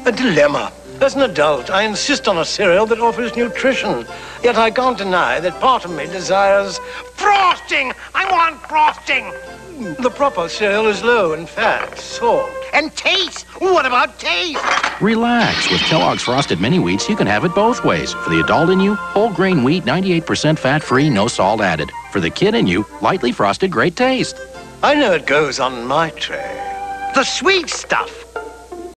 A dilemma. As an adult, I insist on a cereal that offers nutrition. Yet I can't deny that part of me desires frosting. I want frosting. The proper cereal is low in fat, salt. And taste. What about taste? Relax. With Kellogg's Frosted Mini Wheats, you can have it both ways. For the adult in you, whole grain wheat, 98% fat-free, no salt added. For the kid in you, lightly frosted, great taste. I know it goes on my tray. The sweet stuff.